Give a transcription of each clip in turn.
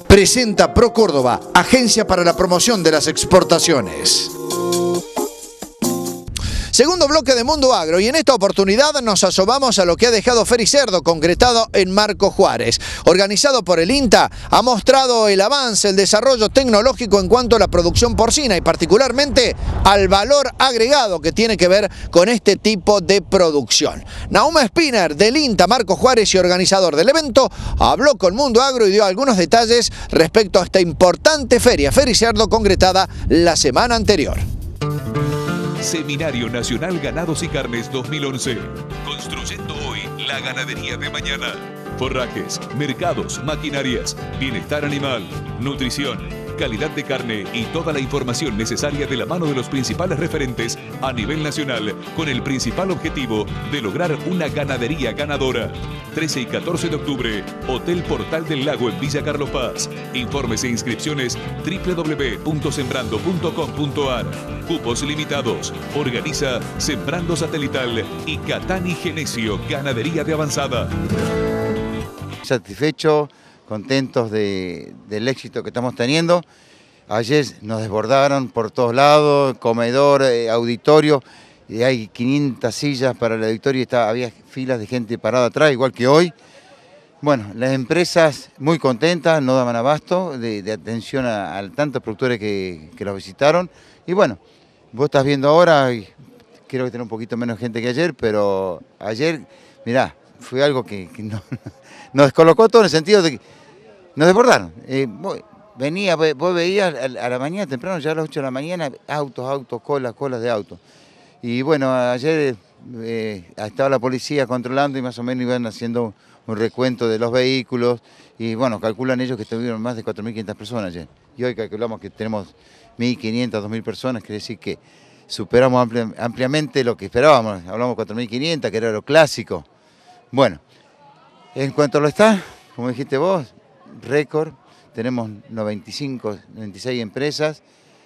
presenta ProCórdoba, agencia para la promoción de las exportaciones. Segundo bloque de Mundo Agro, y en esta oportunidad nos asomamos a lo que ha dejado Fericerdo, concretado en Marcos Juárez. Organizado por el INTA, ha mostrado el avance, el desarrollo tecnológico en cuanto a la producción porcina y particularmente al valor agregado que tiene que ver con este tipo de producción. Nahum Spinner del INTA Marcos Juárez y organizador del evento, habló con Mundo Agro y dio algunos detalles respecto a esta importante feria Fericerdo concretada la semana anterior. Seminario Nacional Ganados y Carnes 2011. Construyendo hoy la ganadería de mañana. Forrajes, mercados, maquinarias, bienestar animal, nutrición, calidad de carne y toda la información necesaria de la mano de los principales referentes a nivel nacional, con el principal objetivo de lograr una ganadería ganadora. 13 y 14 de octubre, Hotel Portal del Lago en Villa Carlos Paz. Informes e inscripciones www.sembrando.com.ar. Cupos limitados. Organiza Sembrando Satelital y Catani Genesio, Ganadería de Avanzada. Satisfechos, contentos del éxito que estamos teniendo. Ayer nos desbordaron por todos lados, comedor, auditorio, y hay 500 sillas para el auditorio y había filas de gente parada atrás, igual que hoy. Bueno, las empresas muy contentas, no daban abasto de atención a tantos productores que los visitaron. Y bueno, vos estás viendo ahora, y creo que tiene un poquito menos gente que ayer, pero ayer, mirá, fue algo que nos descolocó todo en el sentido de que nos desbordaron. Vos veías a la mañana, temprano, ya a las 8 de la mañana, autos, colas de autos. Y bueno, ayer estaba la policía controlando y más o menos iban haciendo un recuento de los vehículos. Y bueno, calculan ellos que estuvieron más de 4.500 personas ayer. Y hoy calculamos que tenemos 1.500, 2.000 personas, quiere decir que superamos ampliamente lo que esperábamos. Hablamos de 4.500, que era lo clásico. Bueno, en cuanto a lo está, como dijiste vos, récord, tenemos 96 empresas,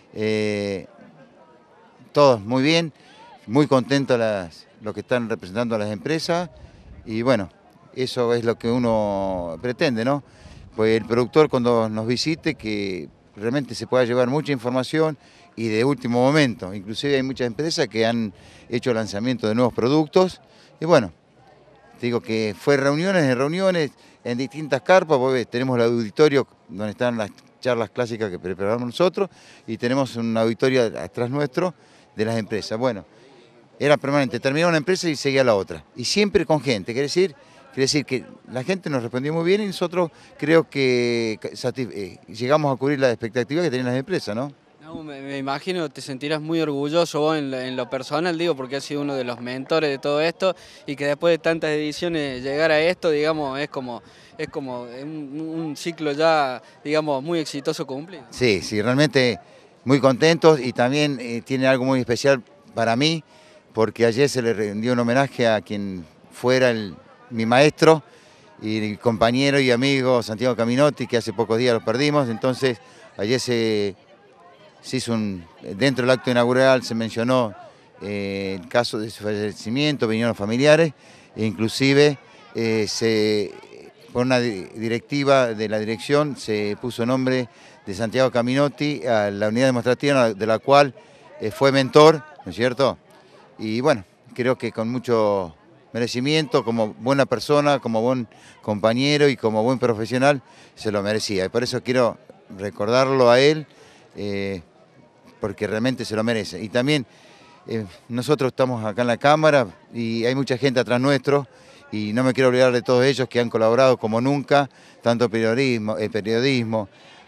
todos muy bien, muy contentos los que están representando a las empresas y bueno, eso es lo que uno pretende, ¿no? Pues el productor cuando nos visite que realmente se pueda llevar mucha información y de último momento, inclusive hay muchas empresas que han hecho lanzamiento de nuevos productos y bueno, digo que fue reuniones en distintas carpas, vos ves, tenemos el auditorio donde están las charlas clásicas que preparamos nosotros y tenemos un auditorio atrás nuestro de las empresas. Bueno, era permanente, terminaba una empresa y seguía la otra. Y siempre con gente, quiere decir que la gente nos respondió muy bien y nosotros creo que llegamos a cubrir la expectativa que tenían las empresas, ¿no? No, me imagino, te sentirás muy orgulloso vos en lo personal, digo, porque has sido uno de los mentores de todo esto y que después de tantas ediciones llegar a esto, digamos, es como un ciclo ya, digamos, muy exitoso cumplido. Sí, realmente muy contentos y también tiene algo muy especial para mí, porque ayer se le rindió un homenaje a quien fuera mi maestro y compañero y amigo Santiago Caminotti, que hace pocos días lo perdimos, entonces ayer se hizo dentro del acto inaugural se mencionó el caso de su fallecimiento, vinieron los familiares, e inclusive por una directiva de la dirección se puso nombre de Santiago Caminotti a la unidad demostrativa de la cual fue mentor, ¿no es cierto? Y bueno, creo que con mucho merecimiento, como buena persona, como buen compañero y como buen profesional, se lo merecía. Y por eso quiero recordarlo a él, porque realmente se lo merece. Y también nosotros estamos acá en la Cámara y hay mucha gente atrás nuestro y no me quiero olvidar de todos ellos que han colaborado como nunca, tanto el periodismo,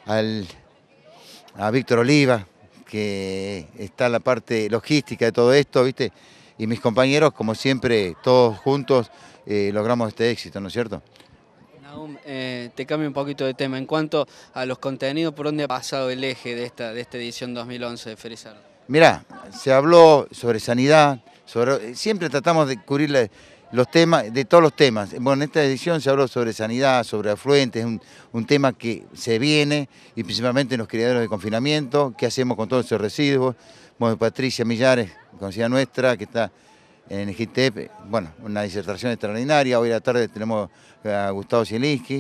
a Víctor Oliva, que está en la parte logística de todo esto, ¿viste? Y mis compañeros, como siempre, todos juntos logramos este éxito, ¿no es cierto? Nahum, te cambio un poquito de tema. En cuanto a los contenidos, ¿por dónde ha pasado el eje de esta edición 2011 de Fericerdo? Mirá, se habló sobre sanidad, siempre tratamos de cubrir los temas, de todos los temas. Bueno, en esta edición se habló sobre sanidad, sobre afluentes, un tema que se viene, y principalmente en los criaderos de confinamiento, qué hacemos con todos esos residuos. Bueno, Patricia Millares, conocida nuestra, que está en el GITEP, bueno, una disertación extraordinaria. Hoy a la tarde tenemos a Gustavo Zielinski,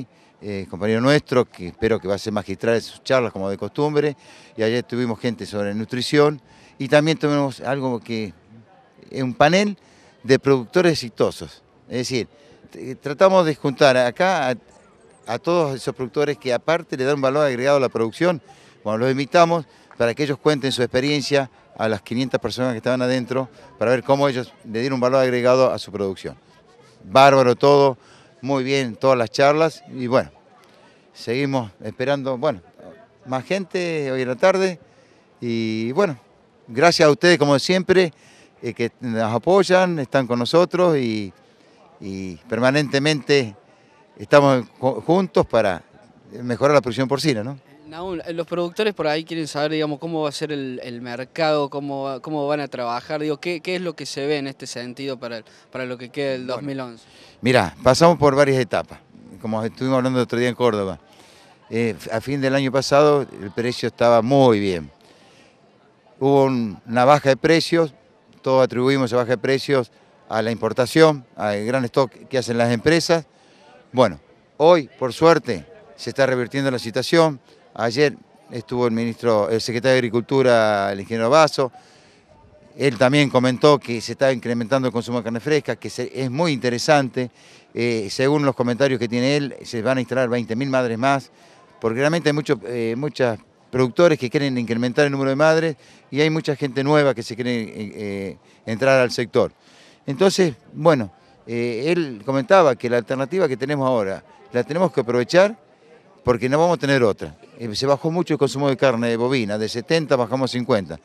compañero nuestro, que espero que va a ser magistral en sus charlas como de costumbre, y ayer tuvimos gente sobre nutrición, y también tuvimos algo que es un panel de productores exitosos. Es decir, tratamos de juntar acá a todos esos productores que aparte le dan un valor agregado a la producción. Bueno, los invitamos para que ellos cuenten su experiencia a las 500 personas que estaban adentro, para ver cómo ellos le dieron un valor agregado a su producción. Bárbaro todo, muy bien todas las charlas, y bueno, seguimos esperando, bueno, más gente hoy en la tarde, y bueno, gracias a ustedes como siempre, que nos apoyan, están con nosotros y permanentemente estamos juntos para mejorar la producción porcina, ¿no? Nahum, los productores por ahí quieren saber, digamos, cómo va a ser el mercado, cómo van a trabajar, digo, ¿qué es lo que se ve en este sentido para lo que queda del 2011? Mirá, pasamos por varias etapas, como estuvimos hablando el otro día en Córdoba. A fin del año pasado el precio estaba muy bien. Hubo una baja de precios, todos atribuimos esa baja de precios a la importación, al gran stock que hacen las empresas. Bueno, hoy, por suerte, se está revirtiendo la situación. Ayer estuvo el secretario de Agricultura, el ingeniero Basso. Él también comentó que se está incrementando el consumo de carne fresca, que es muy interesante. Según los comentarios que tiene él, se van a instalar 20.000 madres más, porque realmente hay muchos productores que quieren incrementar el número de madres y hay mucha gente nueva que se quiere entrar al sector. Entonces, bueno, él comentaba que la alternativa que tenemos ahora la tenemos que aprovechar porque no vamos a tener otra. Se bajó mucho el consumo de carne bovina, de 70 bajamos a 50.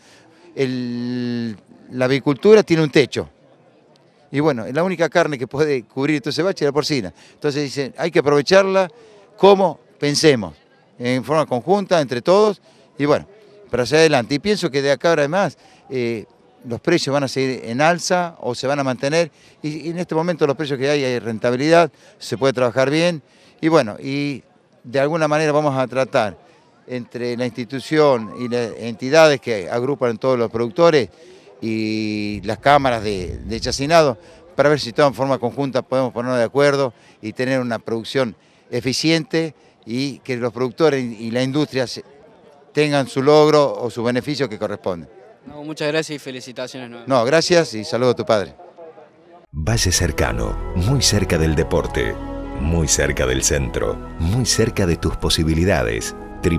La avicultura tiene un techo. Y bueno, la única carne que puede cubrir todo ese bache es la porcina. Entonces dicen, hay que aprovecharla como pensemos, en forma conjunta, entre todos, y bueno, para hacia adelante. Y pienso que de acá ahora además los precios van a seguir en alza o se van a mantener. Y en este momento los precios que hay rentabilidad, se puede trabajar bien. Y bueno, y de alguna manera vamos a tratar entre la institución y las entidades que agrupan todos los productores y las cámaras de chacinado, para ver si todas en forma conjunta podemos ponernos de acuerdo y tener una producción eficiente y que los productores y la industria tengan su logro o su beneficio que corresponde. No, muchas gracias y felicitaciones. No, gracias y saludo a tu padre. Valle Cercano, muy cerca del deporte, muy cerca del centro, muy cerca de tus posibilidades.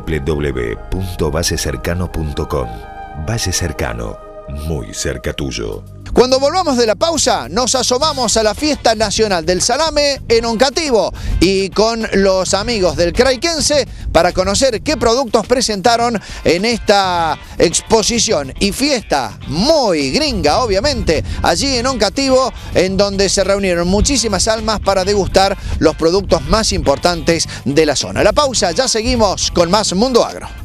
www.vallecercano.com. Valle Cercano, muy cerca tuyo. Cuando volvamos de la pausa, nos asomamos a la Fiesta Nacional del Salame en Oncativo y con los amigos del Craiquense para conocer qué productos presentaron en esta exposición y fiesta muy gringa, obviamente, allí en Oncativo, en donde se reunieron muchísimas almas para degustar los productos más importantes de la zona. La pausa, ya seguimos con más Mundo Agro.